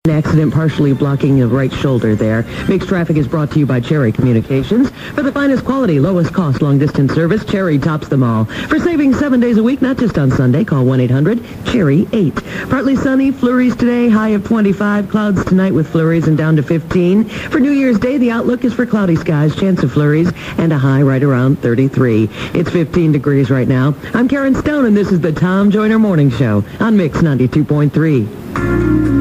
An accident partially blocking the right shoulder there. Mixed traffic is brought to you by Cherry Communications. For the finest quality, lowest cost, long-distance service, Cherry tops them all. For savings 7 days a week, not just on Sunday, call 1-800-CHERRY-8. Partly sunny, flurries today, high of 25. Clouds tonight with flurries and down to 15. For New Year's Day, the outlook is for cloudy skies, chance of flurries, and a high right around 33. It's 15 degrees right now. I'm Karen Stone, and this is the Tom Joyner Morning Show on Mix 92.3.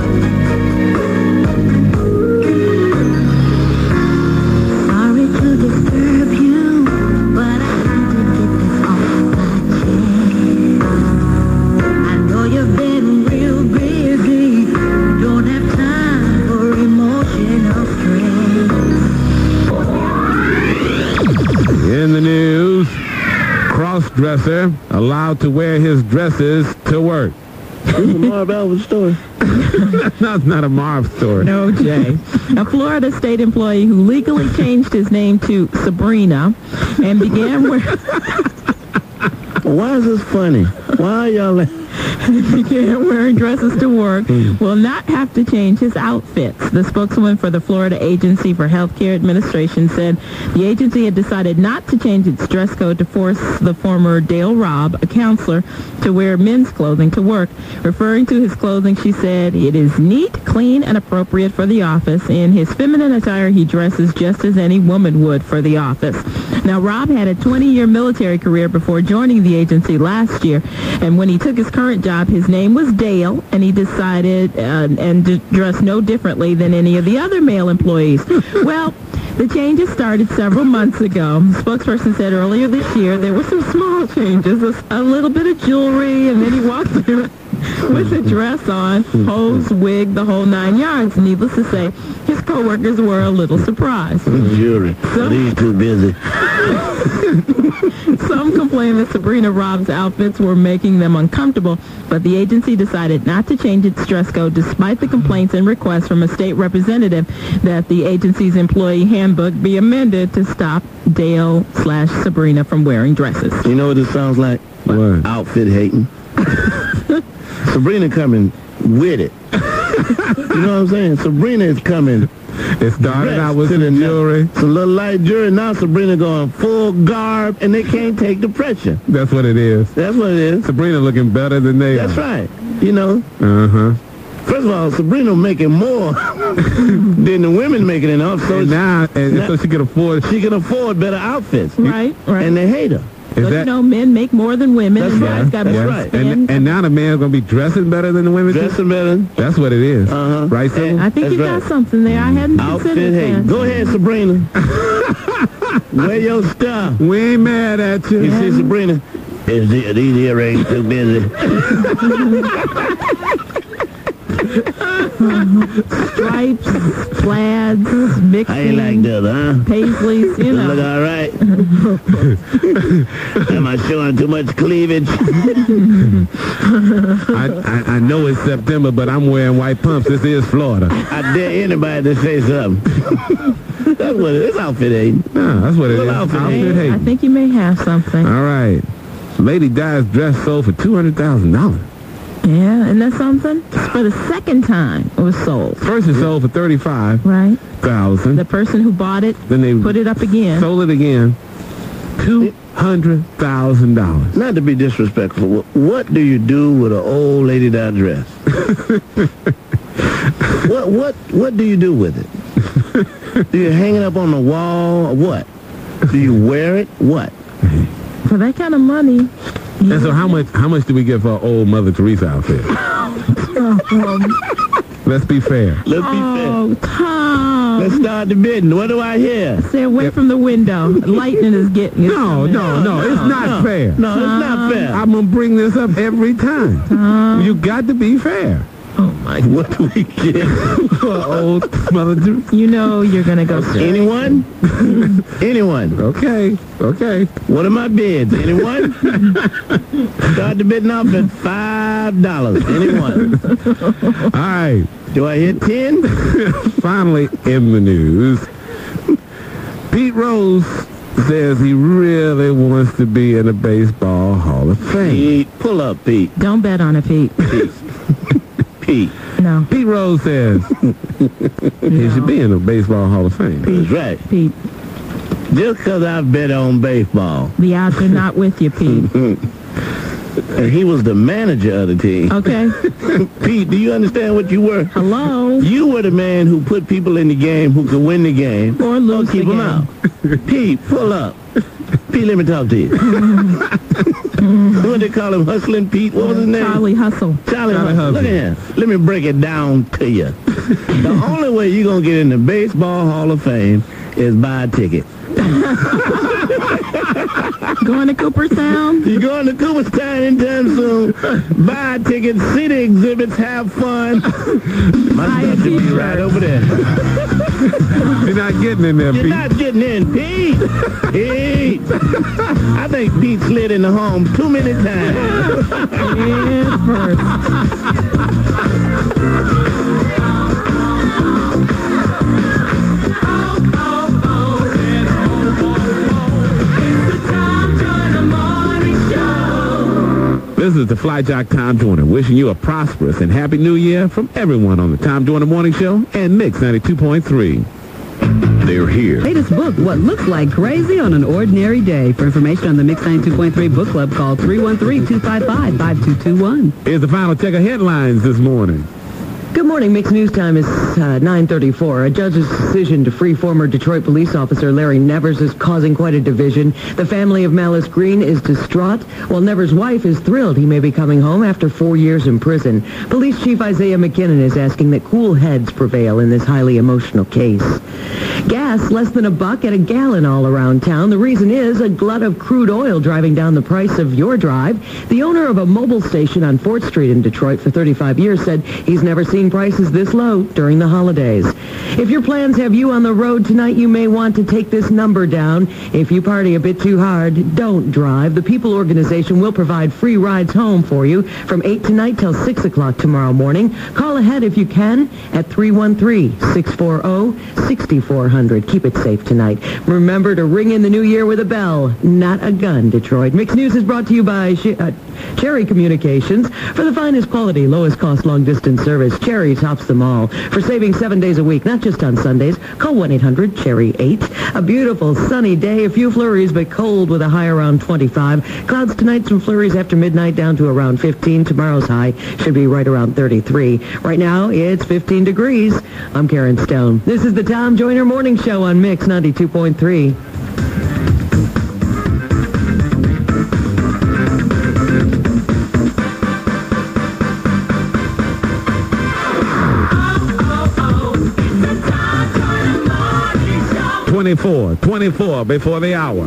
Dresser allowed to wear his dresses to work. This is a Marv Albert story. No, it's not a Marv story. No, Jay. A Florida state employee who legally changed his name to Sabrina and began wearing... Why is this funny? Why are y'all... began wearing dresses to work will not have to change his outfits. The spokeswoman for the Florida Agency for Healthcare Administration said the agency had decided not to change its dress code to force the former Dale Robb, a counselor, to wear men's clothing to work. Referring to his clothing, she said, "It is neat, clean, and appropriate for the office. In his feminine attire, he dresses just as any woman would for the office." Now, Robb had a 20-year military career before joining the agency last year, and when he took his current job, his name was Dale, and he decided to dress no differently than any of the other male employees. Well, the changes started several months ago. The spokesperson said earlier this year there were some small changes, a little bit of jewelry, and then he walked in with a dress on, hose, wig, the whole 9 yards. Needless to say, his coworkers were a little surprised. Jewelry. He's too busy. Some complained that Sabrina Robb's outfits were making them uncomfortable, but the agency decided not to change its dress code despite the complaints and requests from a state representative that the agency's employee handbook be amended to stop Dale/Sabrina from wearing dresses. You know what this sounds like? What? Outfit hating. Sabrina coming with it. You know what I'm saying? Sabrina is coming. It started out with some jewelry. Some little light jewelry. Now Sabrina going full garb, and they can't take the pressure. That's what it is. That's what it is. Sabrina looking better than they That's are. right. You know. Uh-huh. First of all, Sabrina making more than the women making enough. So so she can afford. She can afford better outfits. Right. And they hate her. But you know, men make more than women. That's and right. Got That's more right. skin. And now the man's going to be dressing better than the women? Dressing better. That's what it is. Uh-huh. Right, Sybil? I think That's you got something there. I hadn't Outfit considered hate. that. Go ahead, Sabrina. Wear your stuff. We ain't mad at you. You see, Sabrina, these earrings too busy. Stripes, plaids, mixing. How you like that, huh? Paisleys, you know. Look all right. Am I showing too much cleavage? I know it's September, but I'm wearing white pumps. This is Florida. I dare anybody to say something. That's what it is. Outfit hate. No, that's what it is. Outfit hate. I think you may have something. All right. Lady Di's dress sold for $200,000. Yeah, and that's something? For the second time it was sold. First it sold for $35,000. Right. The The person who bought it, then they put it up again. sold it again. $200,000. Not to be disrespectful, what do you do with an old Lady Di dress? What do you do with it? Do you hang it up on the wall or what? Do you wear it? What? For that kind of money. And so how much do we get for an old Mother Teresa outfit? Let's be fair. Let's be fair. Oh, Tom. Let's start the bidding. What do I hear? Stay away from the window. Lightning is getting you. No, it's not fair. No, it's not fair. I'm going to bring this up every time. You got to be fair. Oh, my God. What do we get? For old Mother Teresa. You know you're going to go straight. Anyone? Anyone? Okay. What are my bids? Anyone? Start the bidding off at $5. Anyone? All right. Do I hit 10? Finally, in the news, Pete Rose says he really wants to be in the Baseball Hall of Fame. Pete, pull up, Pete. Don't bet on it, Pete. Pete. No. Pete Rose says he should be in the Baseball Hall of Fame. He's right. Pete, Just because I bet on baseball. the odds are not with you, Pete. And he was the manager of the team. Okay. Pete, do you understand what you were? Hello. You were the man who put people in the game who could win the game. Or lose keep the them game. out. Pete, pull up. Pete, let me talk to you. What they call him? Hustling Pete? What was his name? Charlie Hustle. Charlie Hustle. Look at him. Let me break it down to you. The only way you're going to get in the Baseball Hall of Fame is buy a ticket. Going to Cooperstown? You going to Cooperstown anytime soon? Buy a ticket, see the exhibits, have fun. My stuff should be right over there. You're not getting in there, You're Pete. not getting in, Pete. Pete. I think Pete slid in the home too many times. Yeah, first. This is the Fly Jock Tom Joyner wishing you a prosperous and happy new year from everyone on the Tom Joyner Morning Show and Mix 92.3. They're here. Latest book, What Looks Like Crazy on an Ordinary Day. For information on the Mix 92.3 Book Club, call 313-255-5221. Here's the final check of headlines this morning. Good morning. Mixed News Time is 9:34. A judge's decision to free former Detroit police officer Larry Nevers is causing quite a division. The family of Malice Green is distraught, while Nevers' wife is thrilled he may be coming home after 4 years in prison. Police Chief Isaiah McKinnon is asking that cool heads prevail in this highly emotional case. Gas less than $1 at a gallon all around town. The reason is a glut of crude oil driving down the price of your drive. The owner of a mobile station on 4th Street in Detroit for 35 years said he's never seen prices this low during the holidays. If your plans have you on the road tonight, you may want to take this number down. If you party a bit too hard, don't drive. The People Organization will provide free rides home for you from 8 tonight till 6 o'clock tomorrow morning. Call ahead if you can at 313-640-6400. Keep it safe tonight. Remember to ring in the new year with a bell, not a gun, Detroit. Mixed News is brought to you by Cherry Communications. For the finest quality, lowest cost, long-distance service, Cherry tops them all. For saving 7 days a week, not just on Sundays, call 1-800-CHERRY-8. A beautiful sunny day, a few flurries, but cold with a high around 25. Clouds tonight, some flurries after midnight down to around 15. Tomorrow's high should be right around 33. Right now, it's 15 degrees. I'm Karen Stone. This is the Tom Joyner Morning Show on Mix 92.3. Twenty-four before the hour.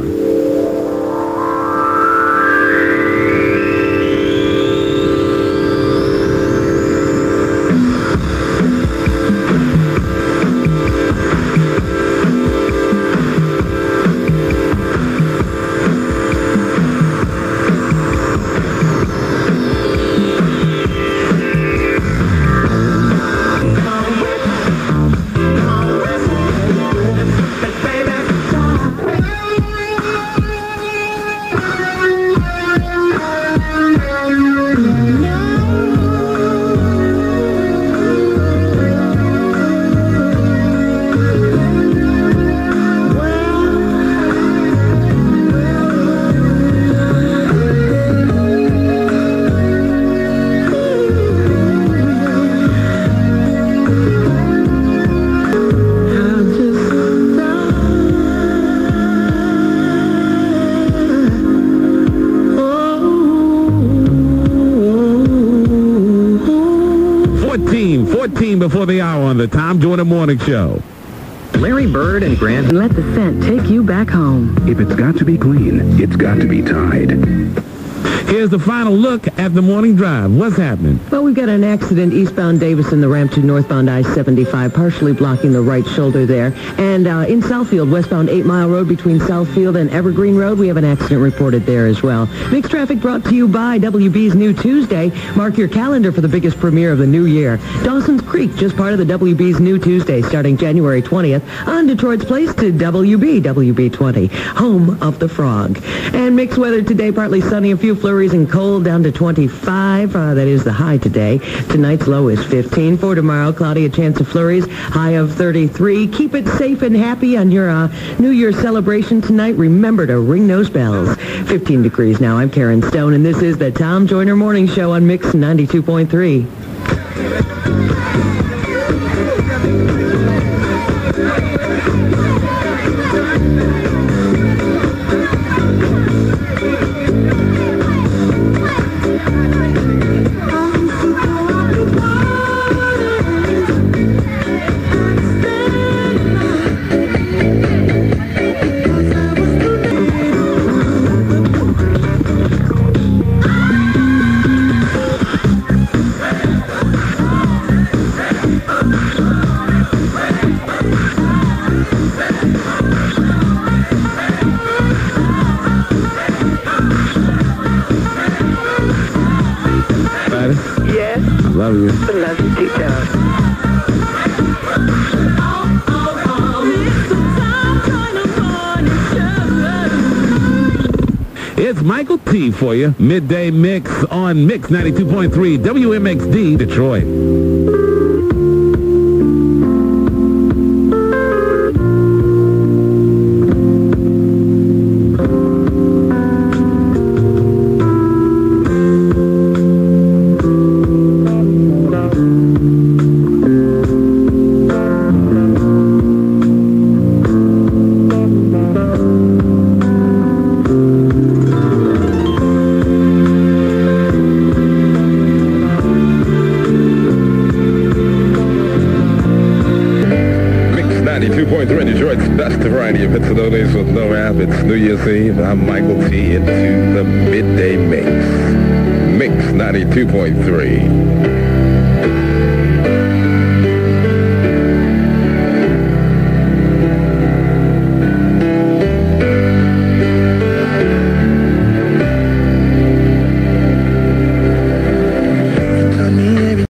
Before the hour on the Tom Joyner Morning Show. Larry Bird and Grant. Let the scent take you back home. If it's got to be clean, it's got to be Tide. Here's the final look at the morning drive. What's happening? Well, we've got an accident eastbound Davison, the ramp to northbound I-75, partially blocking the right shoulder there. And in Southfield, westbound 8 Mile Road between Southfield and Evergreen Road, we have an accident reported there as well. Mixed traffic brought to you by WB's New Tuesday. Mark your calendar for the biggest premiere of the new year. Dawson's Creek, just part of the WB's New Tuesday, starting January 20th on Detroit's place to WB 20, home of the frog. And mixed weather today, partly sunny, a few flurries flurries and cold down to 25. That is the high today. Tonight's low is 15. For tomorrow, cloudy, a chance of flurries, high of 33. Keep it safe and happy on your New Year's celebration tonight. Remember to ring those bells. 15 degrees now. I'm Karen Stone, and this is the Tom Joyner Morning Show on Mix 92.3. Yes. I love you. I love you too, It's Michael T. for you. Midday Mix on Mix 92.3 WMXD Detroit. Detroit's best variety of hits and oldies with no rap. It's New Year's Eve. I'm Michael T. into the Midday Mix. Mix 92.3.